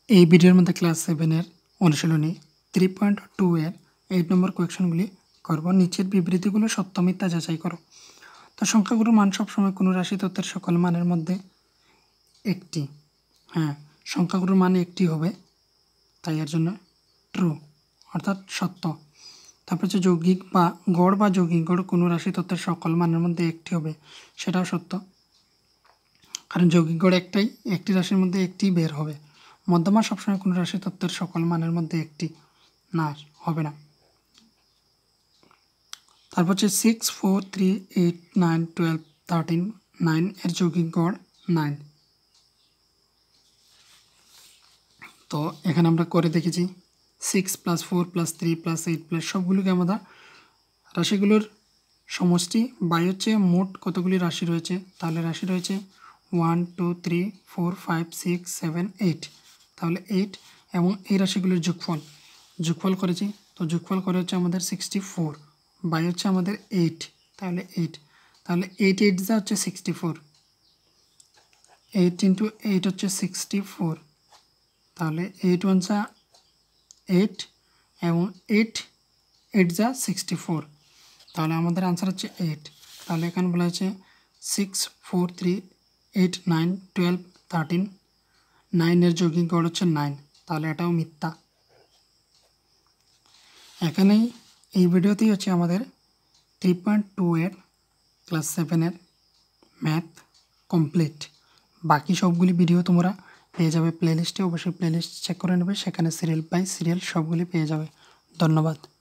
এই ভিডিওর মধ্যে ক্লাস 7 এর অনুশীলনী 3.2 এর 8 নম্বর কোয়েশ্চনগুলি করব। নিচের বিবৃতিগুলো সত্য মিথ্যা যাচাই করো। তো সংখ্যাগুলোর মান সবসময় কোনো রাশি তত্ত্বের সকল মানের মধ্যে একটি। হ্যাঁ, সংখ্যাগুলোর মান একটি হবে, তাই এর জন্য ট্রু অর্থাৎ সত্য। তারপর হচ্ছে যৌগিক বা গড় বা যৌগিক গড় কোনো রাশি তত্ত্বের সকল মানের মধ্যে একটি হবে, সেটাও সত্য, কারণ যৌগিক গড় একটি রাশির মধ্যে একটি বের হবে। মধ্যমা সবসময় কোনো রাশি তত্ত্বের সকল মানের মধ্যে একটি না, হবে না। তারপর হচ্ছে 6, 4, 3, 8, 9, 12, 13, 9 এর যৌগিক গড় 9। তো এখানে আমরা করে দেখেছি 6 + 4 + 3 + 8 সবগুলোকে আমরা রাশিগুলোর সমষ্টি বাই হচ্ছে মোট কতগুলি রাশি রয়েছে, তাহলে রাশি রয়েছে 1, 2, 3, 4, 5, 6, 7, 8, তাহলে 8 এবং এই রাশিগুলির যোগফল করেছি। তো যোগফল করে হচ্ছে আমাদের 64 বাই হচ্ছে আমাদের 8, তাহলে 8 8 যা হচ্ছে 64, 8 × 8 হচ্ছে 64, তাহলে 8 1 যা 8 এবং 8 8 যা 64, তাহলে আমাদের আনসার হচ্ছে 8। তাহলে এখানে বলা হচ্ছে 6, 4, 3, 8, 9, 12, 13, 9 এর যৌগিক গড় হচ্ছে 9, তাহলে এটাও মিথ্যা। এখানেই এই ভিডিওতেই হচ্ছে আমাদের 3.2 এর ক্লাস 7 এর ম্যাথ কমপ্লিট। বাকি সবগুলি ভিডিও তোমরা পেয়ে যাবে প্লেলিস্টে, অবশ্যই প্লেলিস্ট চেক করে নেবে, সেখানে সিরিয়াল বাই সিরিয়াল সবগুলি পেয়ে যাবে। ধন্যবাদ।